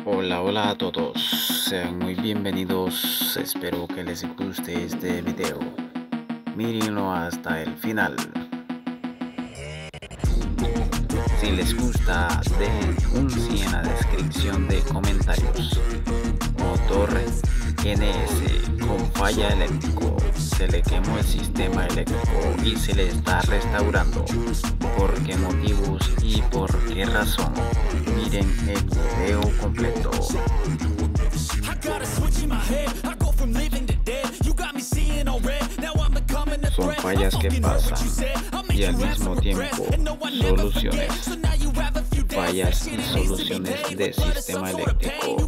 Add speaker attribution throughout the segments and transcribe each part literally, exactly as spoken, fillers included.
Speaker 1: Hola, hola a todos, sean muy bienvenidos, espero que les guste este video, mírenlo hasta el final. Si les gusta, dejen un sí en la descripción de comentarios. Motor N S con falla eléctrico, se le quemó el sistema eléctrico y se le está restaurando. ¿Por qué motivos y por qué razón? Miren el video completo. Son fallas que pasan y al mismo tiempo soluciones. Fallas y soluciones de sistema eléctrico.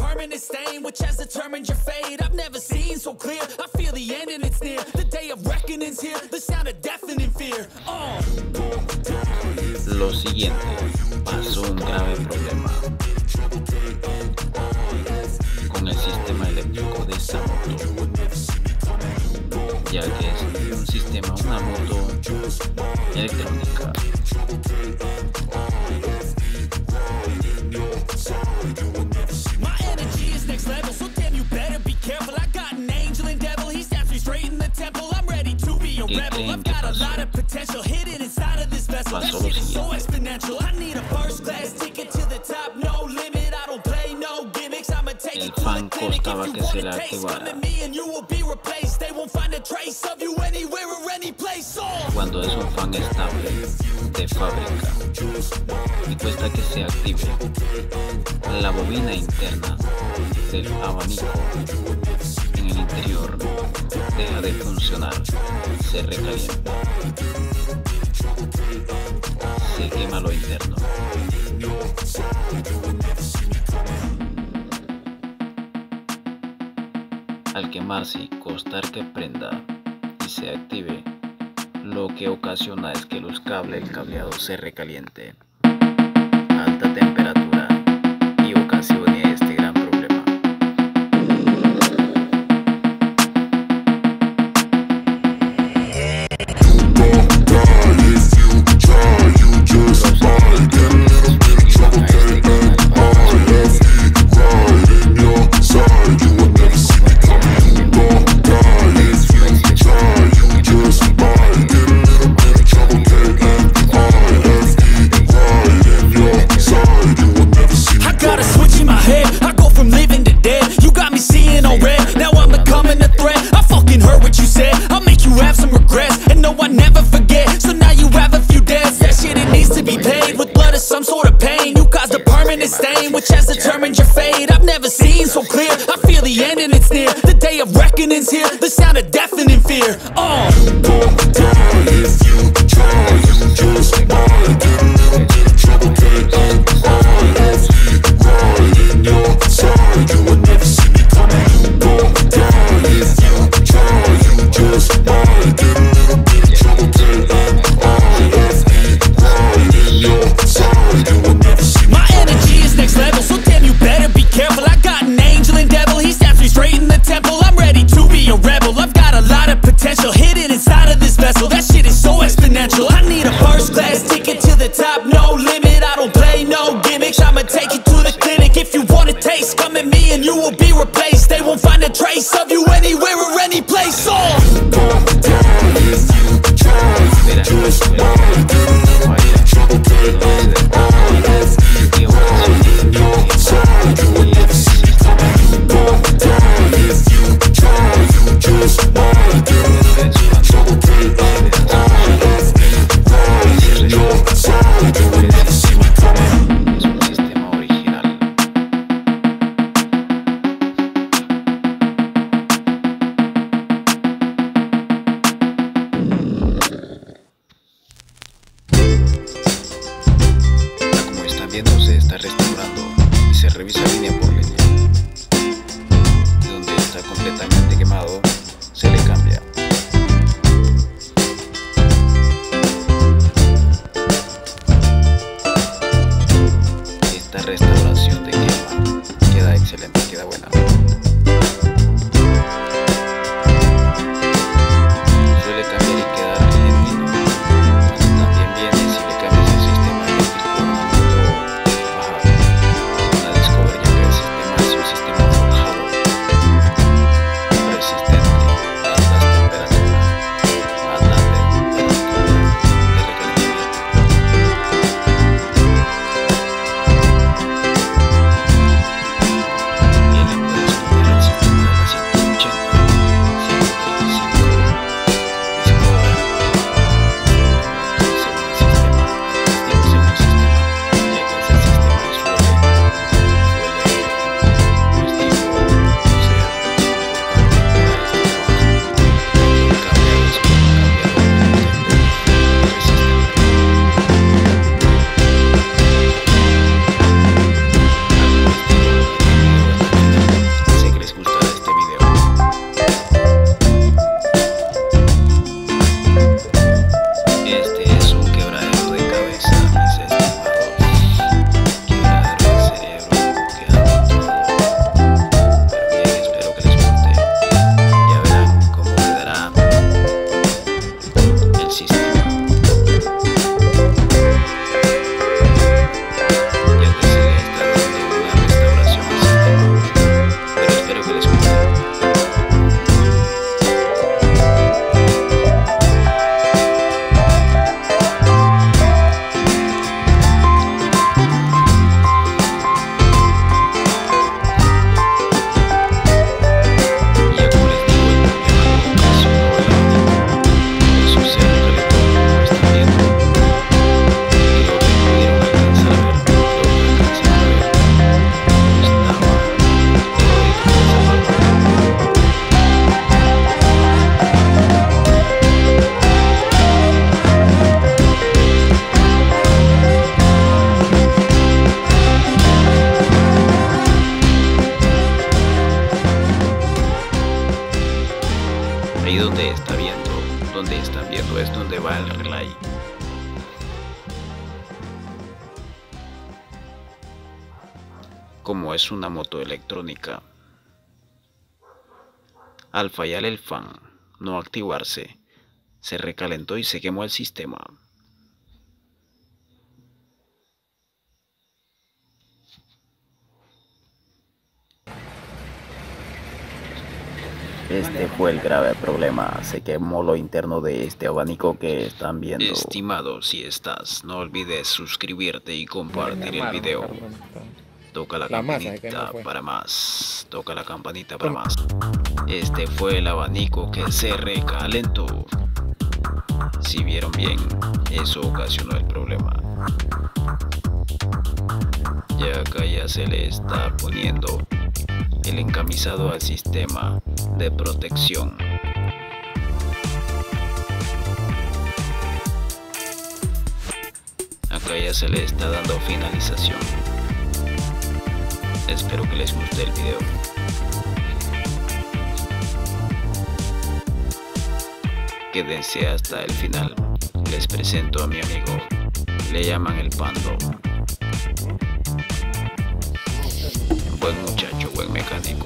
Speaker 1: Lo siguiente, pasó un grave problema con el sistema eléctrico de esta moto, ya que es un sistema, una moto electrónica. ¿Qué creen que pasó? Pasó lo siguiente. El fan costaba que se la activara. Cuando es un fan estable de fábrica y cuesta que se active, la bobina interna del abanico en el interior deja de funcionar, se recalienta, se quema lo interno. Al quemarse y costar que prenda y se active, lo que ocasiona es que los cables, el cableado se recaliente a alta temperatura y ocasione este gran problema.
Speaker 2: Stain, which has determined your fate. I've never seen so clear. I feel the end and it's near. The day of reckoning's here. The sound of deafening fear. Oh, don't die if you try. You just might get trouble. If you ride in your side, you will never see me coming. Don't die if you try. You just might get trouble. If you ride in your side, you will never see me coming. Next level, so damn you better be careful. I got an angel and devil, he snaps me straight in the temple. I'm ready to be a rebel, I've got a lot of potential hidden inside of this vessel. That shit is so exponential. I need a first class ticket to the top, no limit. I don't play no gimmicks, I'ma take you to the clinic. If you want a taste, come at me and you will be replaced. They won't find a trace of you anywhere or any place. Oh, don't die if you try. Just might get trouble. If you
Speaker 1: se está restaurando y se revisa línea por línea, y donde está completamente quemado se le cambia. Esta restauración de quema queda excelente, queda buena. Suele cambiar y quedar argentino. También viene si le cambias el sistema eléctrico. Una Discovery ya que va el relay. Como es una moto electrónica, al fallar el fan no activarse, se recalentó y se quemó el sistema. Este fue el grave problema, se quemó lo interno de este abanico que están viendo. Estimado, si estás, no olvides suscribirte y compartir el video. Toca la campanita para más, toca la campanita para más. Este fue el abanico que se recalentó. Si vieron bien, eso ocasionó el problema. Y acá ya se le está poniendo el encamisado al sistema de protección. Acá ya se le está dando finalización. Espero que les guste el video. Quédense hasta el final. Les presento a mi amigo. Le llaman el Pando. Buen muchacho, buen mecánico.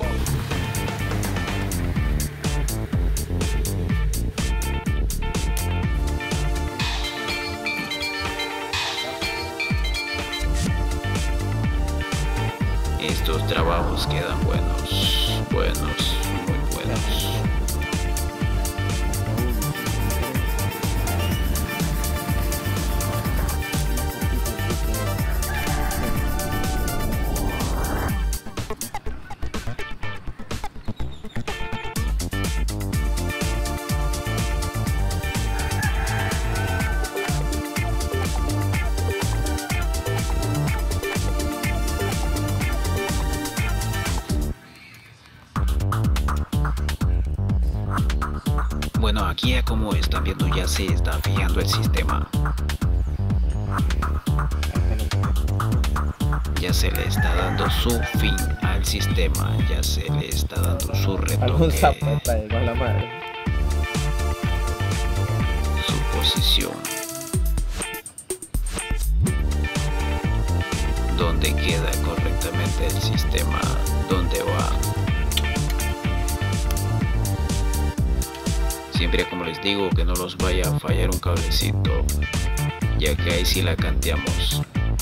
Speaker 1: Estos trabajos quedan buenos, buenos, muy buenos. Bueno, aquí ya como están viendo ya se está fijando el sistema. Ya se le está dando su fin al sistema, ya se le está dando su retoque, su posición, donde queda correctamente el sistema, donde va. Siempre, como les digo, que no los vaya a fallar un cablecito, ya que ahí sí la canteamos.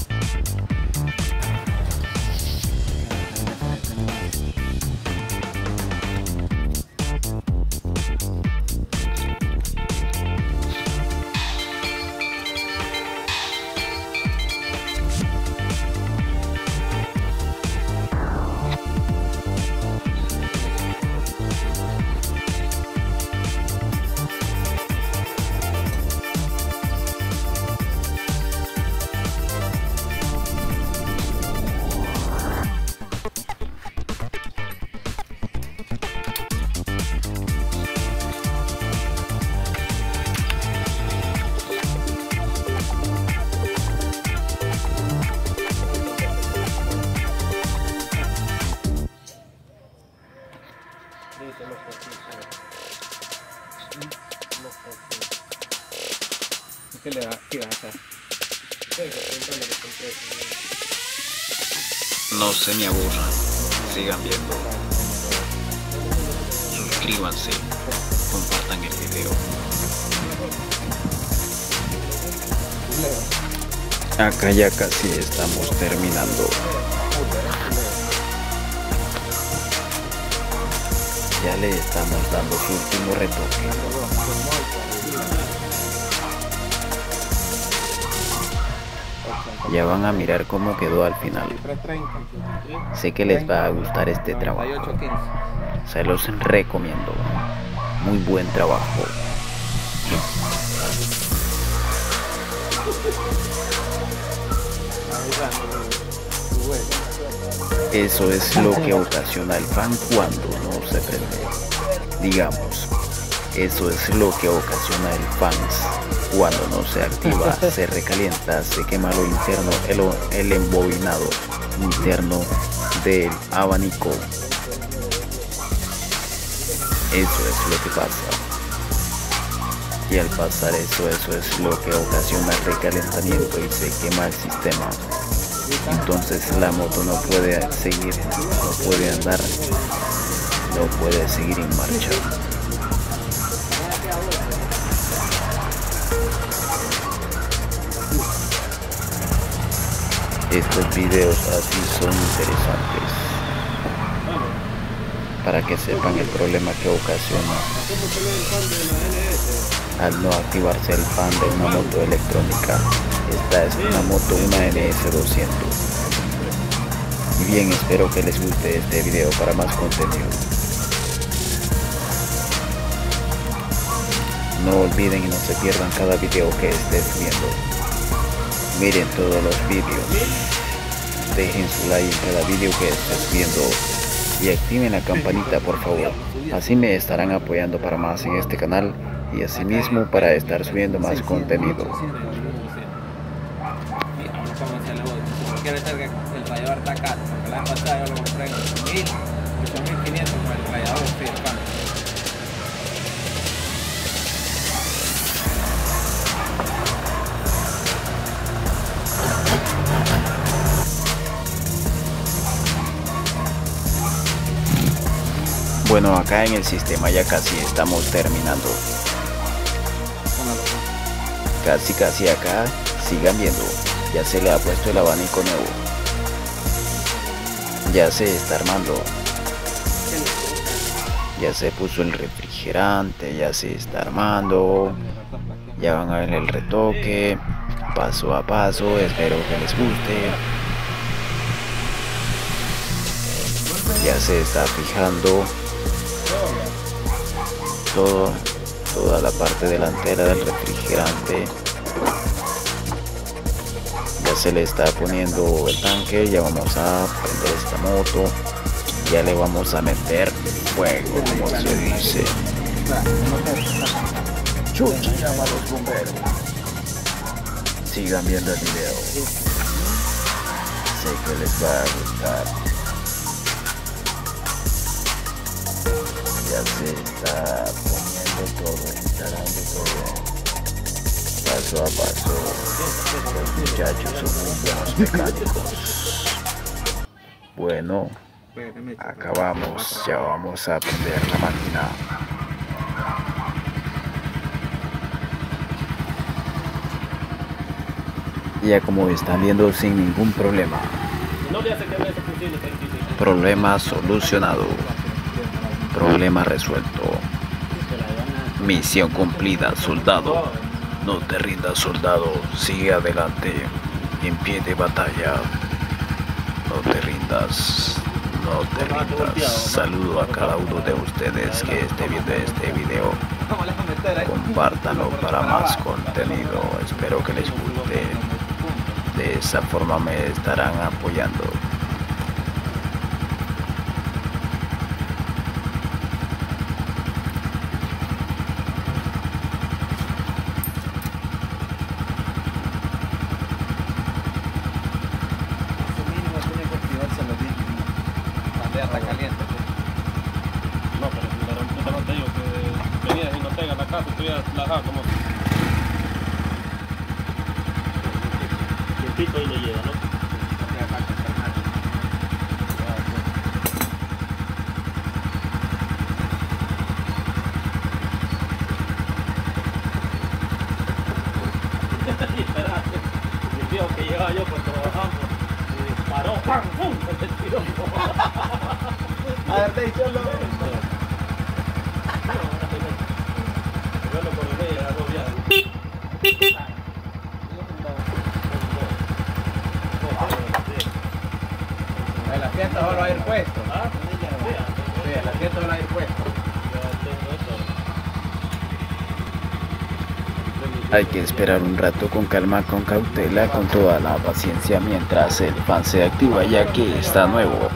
Speaker 3: ¿Qué le vas a hacer?
Speaker 1: No se me aburran, sigan viendo. Suscríbanse, compartan el video. Acá ya casi estamos terminando. Ya le estamos dando su último retoque. Ya van a mirar cómo quedó al final. Sé que les va a gustar este trabajo. Se los recomiendo. Muy buen trabajo. Eso es lo que ocasiona el fan cuando no se prende. Digamos, eso es lo que ocasiona el fan cuando no se activa, se recalienta, se quema lo interno, el, el embobinado interno del abanico. Eso es lo que pasa. y al pasar eso, eso es lo que ocasiona recalentamiento y se quema el sistema. Entonces la moto no puede seguir, no puede andar, no puede seguir en marcha. Estos videos así son interesantes para que sepan el problema que ocasiona al no activarse el fan de una moto electrónica. Esta es una moto, una N S doscientos. Y bien, espero que les guste este video para más contenido. No olviden y no se pierdan cada video que esté subiendo. Miren todos los vídeos. Dejen su like en cada video que esté subiendo. Y activen la campanita, por favor. Así me estarán apoyando para más en este canal y asimismo para estar subiendo más contenido.
Speaker 3: Quiere ser que el radiador está caro, porque la vez pasada yo lo compré en ocho mil, ocho mil quinientos con el radiador sí, el cambio.
Speaker 1: Bueno, acá en el sistema ya casi estamos terminando. Casi casi acá, sigan viendo. Ya se le ha puesto el abanico nuevo. Ya se está armando. Ya se puso el refrigerante, ya se está armando. Ya van a ver el retoque, paso a paso. Espero que les guste. Ya se está fijando todo, toda la parte delantera del refrigerante. Ya se le está poniendo el tanque. Ya vamos a prender esta moto. Ya le vamos a meter fuego, como se dice. Chucha, llama a los bomberos. Sigan viendo el video. Sé que les va a gustar. Ya se está poniendo todo, instalando todo. Paso a paso. Los muchachos son muy buenos mecánicos. Bueno, acabamos. Ya vamos a prender la máquina. Ya como están viendo, sin ningún problema. Problema solucionado. Problema resuelto. Misión cumplida, soldado. No te rindas, soldado. Sigue adelante. En pie de batalla. No te rindas. No te rindas. Saludo a cada uno de ustedes que esté viendo este video. Compártanlo para más contenido. Espero que les guste. De esa forma me estarán apoyando.
Speaker 3: Está caliente.
Speaker 4: No, pero si la rompiste no te digo que venías y no tengas la casa, tú ya la dejas como el pico y lo lleva, ¿no? Y esperaste, el tío que llegaba yo pues trabajando y paró, ¡pam! ¡Pum! Se tiró.
Speaker 3: A ver, te hizo lo
Speaker 4: Yo lo coloqué y agarró viaje.
Speaker 3: el asiento solo va a ir puesto.
Speaker 4: ¿Ah?
Speaker 3: Sí, el asiento solo va a ir puesto.
Speaker 1: Hay que esperar un rato con calma, con cautela, con toda la paciencia mientras el fan se activa, ya que está nuevo.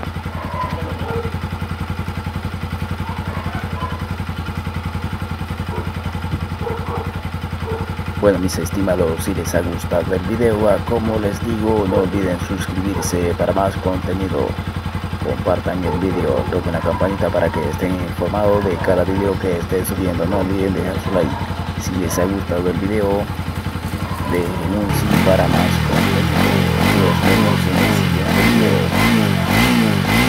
Speaker 1: Bueno, mis estimados, si les ha gustado el video, como les digo, no olviden suscribirse para más contenido. Compartan el video, toquen la campanita para que estén informados de cada video que esté subiendo. No olviden dejar su like. Si les ha gustado el video, dejen un sí para más contenido. Nos vemos en el siguiente video.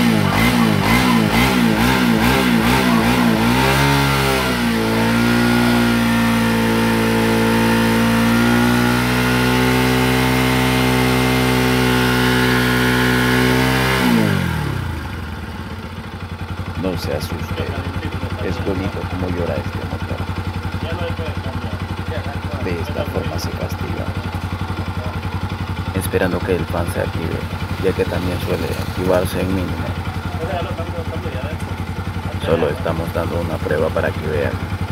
Speaker 1: No se asuste, es bonito como llora este motor. De esta forma se castiga, esperando que el fan se active, ya que también suele activarse en mínimo. Solo estamos dando una prueba para que vean.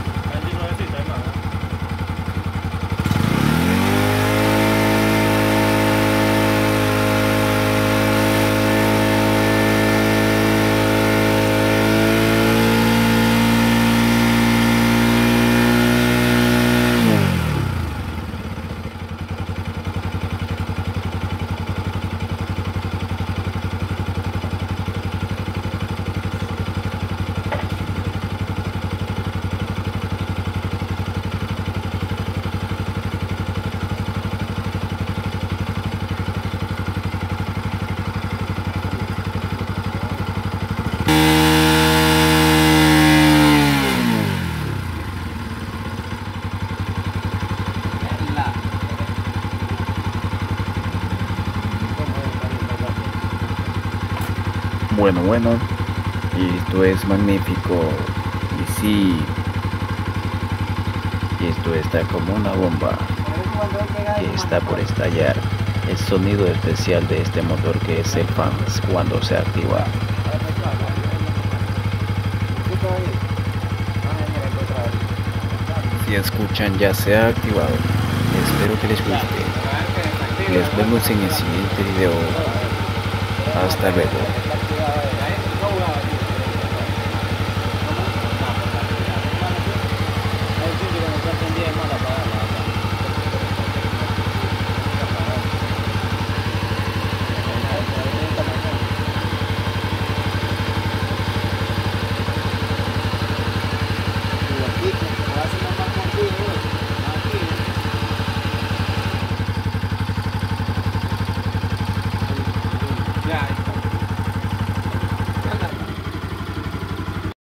Speaker 1: Bueno, bueno, esto es magnífico, y sí, esto está como una bomba que está por estallar. El sonido especial de este motor que es el fans cuando se activa. Si escuchan, ya se ha activado. Espero que les guste. Les vemos en el siguiente video. Hasta luego.